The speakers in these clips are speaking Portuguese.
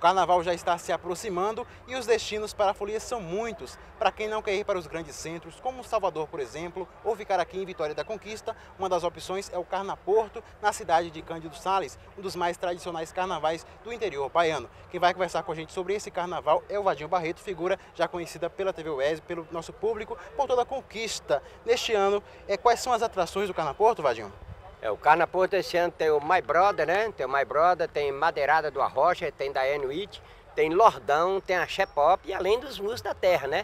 carnaval já está se aproximando e os destinos para a folia são muitos. Para quem não quer ir para os grandes centros, como Salvador, por exemplo, ou ficar aqui em Vitória da Conquista, uma das opções é o Carnaporto, na cidade de Cândido Sales, um dos mais tradicionais carnavais do interior baiano. Quem vai conversar com a gente sobre esse carnaval é o Vadinho Barreto, figura já conhecida pela TV UESB, pelo nosso público, por toda a Conquista. Neste ano, quais são as atrações do Carnaporto, Vadinho? O Carnaporto esse ano tem o My Brother, né? Tem o My Brother, tem Madeirada do Arrocha, tem Diane Witt, tem Lordão, tem a Pop e além dos músicos da terra, né?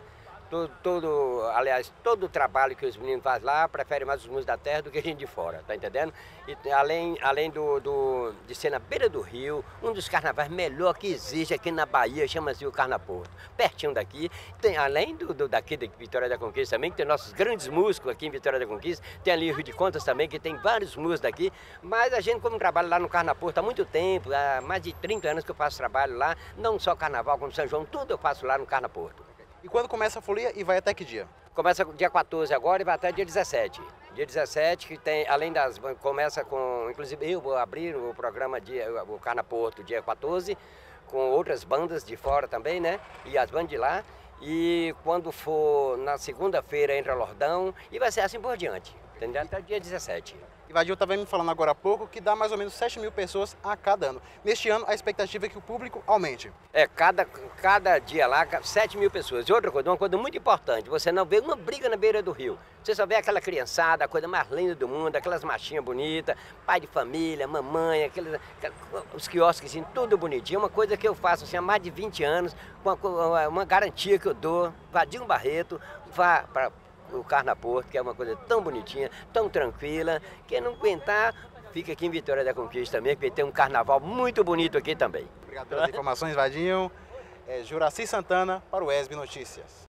Aliás, todo o trabalho que os meninos fazem lá, prefere mais os músicos da terra do que a gente de fora, tá entendendo? E além de ser na beira do rio, um dos carnavais melhor que existe aqui na Bahia, chama-se o Carnaporto. Pertinho daqui, tem, além daqui de Vitória da Conquista também, que tem nossos grandes músicos aqui em Vitória da Conquista, tem ali o Rio de Contas também, que tem vários músicos daqui, mas a gente como trabalha lá no Carnaporto há muito tempo, há mais de 30 anos que eu faço trabalho lá, não só carnaval como São João, tudo eu faço lá no Carnaporto. E quando começa a folia e vai até que dia? Começa dia 14 agora e vai até dia 17. Dia 17 que tem, além das, começa com, inclusive eu vou abrir o programa, o Carnaporto dia 14, com outras bandas de fora também, né? E as bandas de lá. E quando for na segunda-feira entra Lordão e vai ser assim por diante, entendeu? Até dia 17. E Vadinho estava me falando agora há pouco que dá mais ou menos 7.000 pessoas a cada ano. Neste ano, a expectativa é que o público aumente. Cada dia lá, 7.000 pessoas. E outra coisa, uma coisa muito importante, você não vê uma briga na beira do rio. Você só vê aquela criançada, a coisa mais linda do mundo, aquelas machinhas bonitas, pai de família, mamãe, os quiosques, assim, tudo bonitinho. Uma coisa que eu faço assim, há mais de 20 anos, uma garantia que eu dou, Vadinho Barreto, vá para o Carnaporto, que é uma coisa tão bonitinha, tão tranquila, quem não aguentar, fica aqui em Vitória da Conquista também, porque tem um carnaval muito bonito aqui também. Obrigado pelas informações, Vadinho. Juraci Santana para o UESB Notícias.